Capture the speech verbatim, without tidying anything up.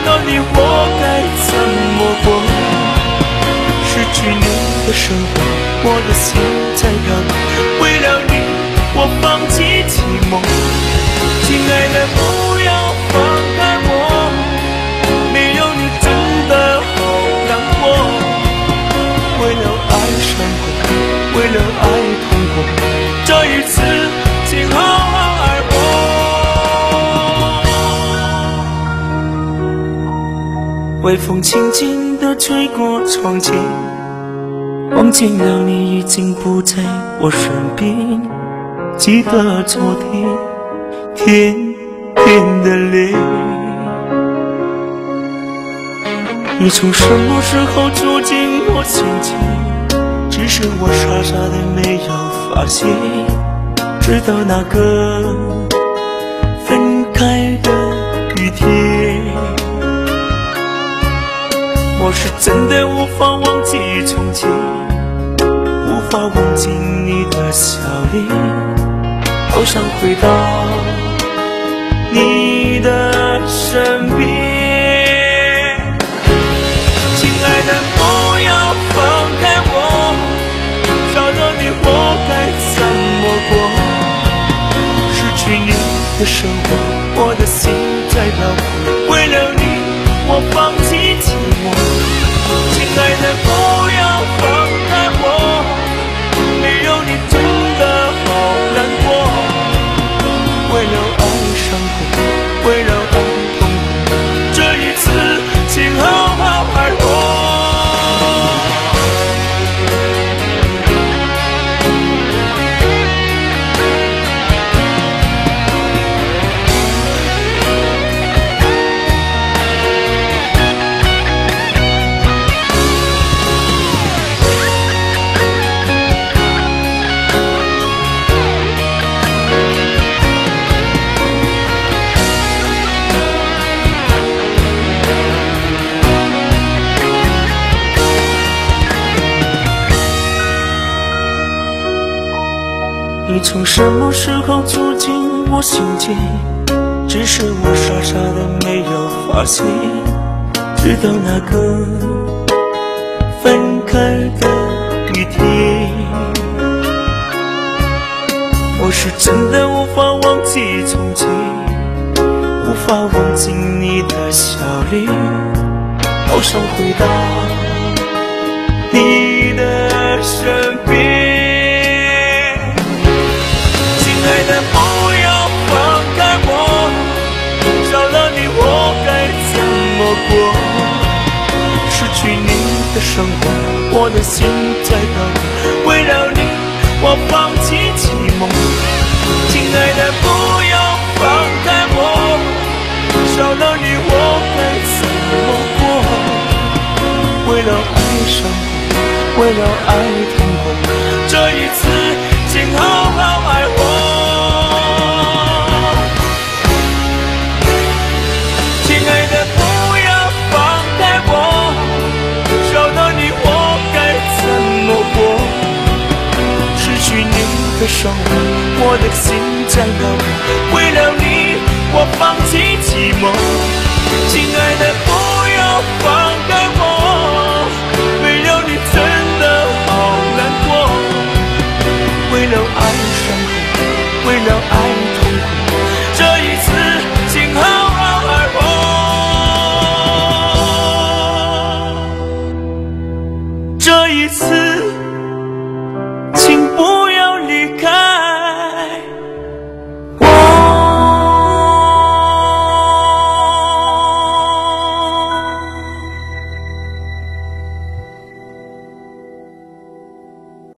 到你我该怎么过？失去你的生活，我的心在飘落。为了你我放弃寂寞。亲爱的不要放开我，没有你真的好难过。为了爱生活，为了爱痛过，这一次请好好爱我。微风轻轻地吹过窗前，忘记了你已经不在我身边。记得昨天甜甜的泪，你从什么时候住进我心间？只是我傻傻的没有发现，直到那个分开的雨天。我是真的无法忘记从前，无法忘记你的笑脸，好想回到你的身边。亲爱的不要放开我，少了你我该怎么过？失去你的生活，我的心在飘泊。为了你我放弃寂寞。亲爱的不要放开我，没有你真的好难过。为了爱生活，为了爱痛苦，这一次请好好爱我。你从什么时候住进我心间？只是我傻傻的没有发现，直到那个分开的雨天。我是真的无法忘记从前，无法忘记你的笑脸，好想回到你的身边。亲爱的不要放开我，少了你我该怎么过？失去你的生活，我的心在飘泊。为了你我放弃寂寞。亲爱的不要放开我，少了你我该怎么过？为了爱生活，为了爱痛苦，这一次请好好爱我。的生活，我的心在飘泊。为了你我放弃寂寞。亲爱的不要放开我，没有你真的好难过。为了爱生活，为了爱痛苦，这一次请好好爱我。这一次